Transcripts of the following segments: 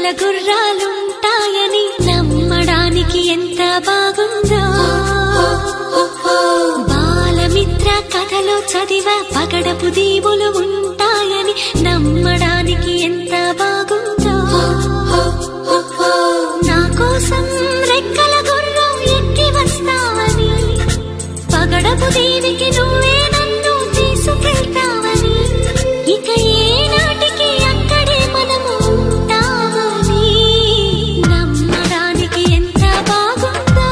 రెక్కల గుర్రాలుంటాయని నమ్మడానికి ఎంత బాగుందో. బాలమిత్ర కథలో చదివ పగడపు దీవులు ఉంటాయని నమ్మడానికి ఎంత బాగుందో. నా కోసం రెక్కల గుర్రం ఎక్కి వస్తావని, పగడపు దీవికి నువ్వే నన్ను తీసుకెళ్తావని, ఇక ఏనాటికి అక్కడే మనము ఉంటామని నమ్మడానికి ఎంత బాగుందో.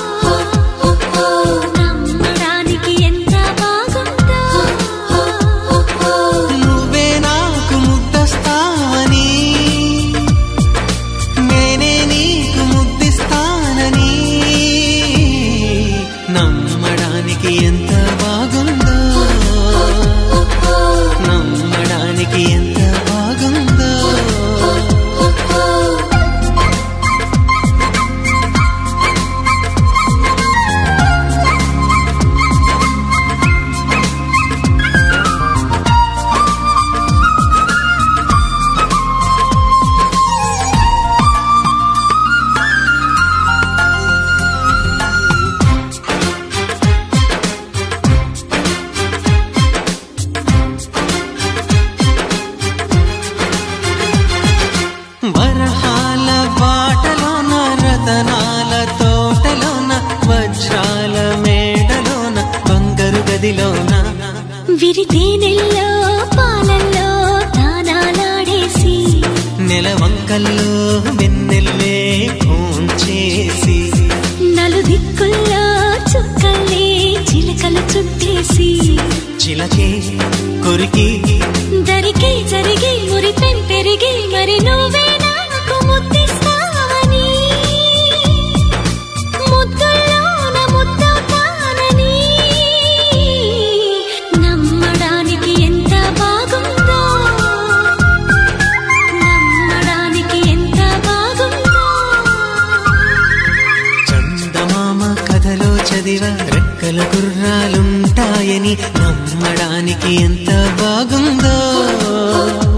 నమ్మడానికి ఎంత బాగుందో. నువ్వే నాకు ముద్దస్తావని, నేనే నీకు ముద్దిస్తానని నమ్మడానికి ఎంత బాగుందో. నమ్మడానికి ఎంత బాగుందో. వరహాల బాటలోన, రతనాల తోటలోన, వజ్రాల మేడలోన, బంగారు గదిలోన, విరితేనెల్లో పాలల్లో తానాలాడేసి, నెలవంకల్లో వెన్నెల్లే పూంచేసి, నలుదిక్కుల్లో చుక్కల్ని చిలకలు చుట్టేసి, చిలకే కొరికి దరికి జరిగి మురిపెం పెరిగి మరి నువ్వే నాకు ముద్దిస్తావని, ముద్దుల్లోన ముద్దవుతానని నమ్మడానికి ఎంత బాగుందో. నమ్మడానికి ఎంత బాగుందో. చందమామ కథలో చదివ రెక్కల గుర్రాలుంటాయని నమ్మడానికి ఎంత బాగుందో.